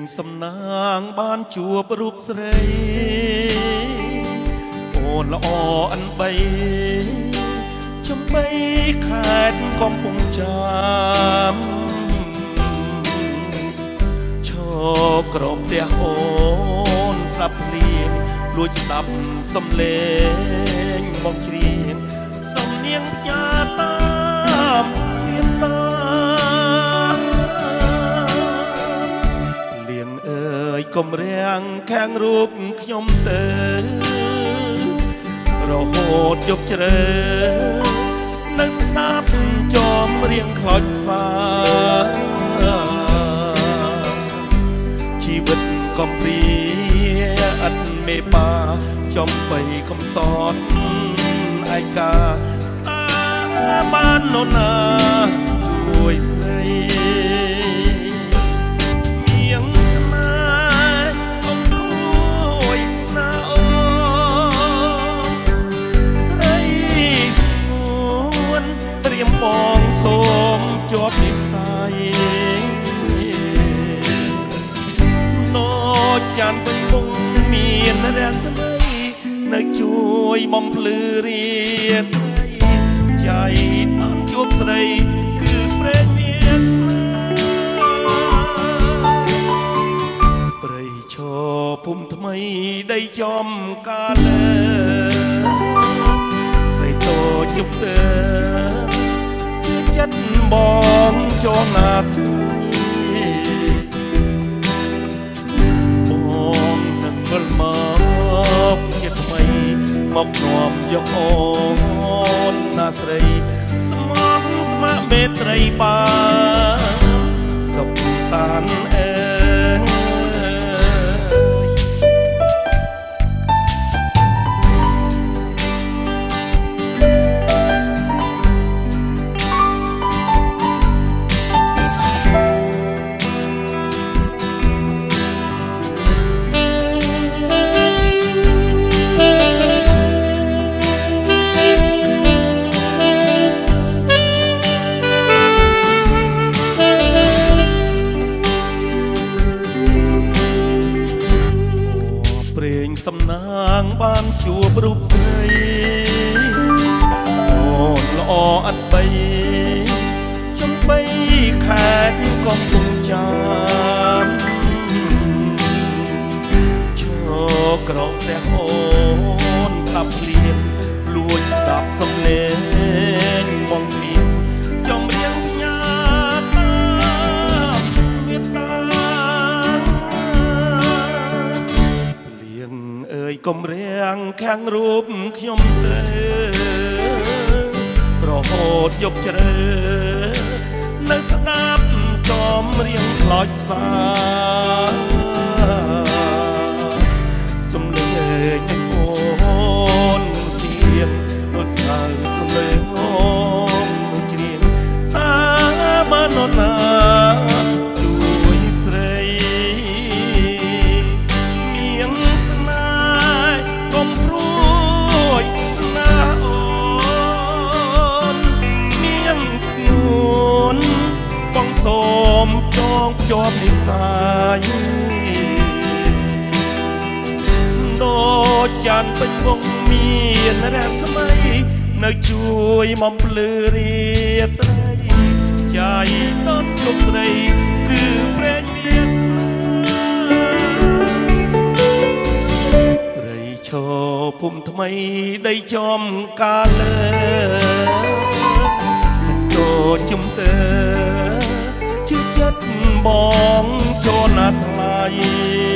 សំណាងបានជួបរូបស្រីអូនល្អអិនបីចំបីខេត្តកំពង់ចាមឈរក្រោមផ្ទះអូនស្រាប់ភ្លៀងលួចស្ដាប់សំឡេងមកច្រៀងសំនៀងផ្ញើតាមវាតាលៀងអើយកុំរាំងខាងរូបខ្ញុំទៅរហូតយប់ជ្រៅនៅស្ដាប់ចំរៀងខ្លោចផ្សាជីវិតកំព្រាអត់មេបាចំបីកំសត់ឯកាតាបាននរណាជួយស្រីមានស្នេហ៍កុំរួយណាអូស្រីស្ងួនត្រៀមបងសូមជាប់និស័យណូចានពេញពុំមានរស្មីនៅជួយបំភ្លឺរាត្រីใจនំជួបស្រីគឺព្រេងមានព្រៃឈរភូមិថ្មីដីចំកាលើស្រីតូចជប់ទៅចិត្តបងចងណាថ្ងៃបងនឹងវិលមកជាថ្មីមកនាំយកអូនណាស្រីស្មោះស្ម័គ្រមេត្រីបានសុខសាន្តអើសំណាងបានជួបរូបស្រីអូនល្អអត់បីចំបីខេត្តកំពង់ចាមឈរក្រោមផ្ទះអូនស្ដាប់ភ្លៀងលួចស្ដាប់សំឡេងបងមានចំរៀងផ្ញើតាមមេត្តាកុំរាំងខាងរូបខ្ញុំទៅរហូតយប់ជ្រៅនៅស្ដាប់ចំរៀងខ្លោចផ្សាសំឡេងអូនច្រៀងដូចខៅសំឡេងអូនច្រៀងតាបាននរណាជួយស្រីសូមចងជាប់និស័យដូចចានពេញវងមានរស្មីនៅជួយបំភ្លឺរាត្រីใจនន់ជប់ស្រីគឺព្រេងមានស្នេហ៍ព្រៃឈរភូមិថ្មីដីចំកាលើសិនតូចជុំទៅបងចូលណាថ្លៃ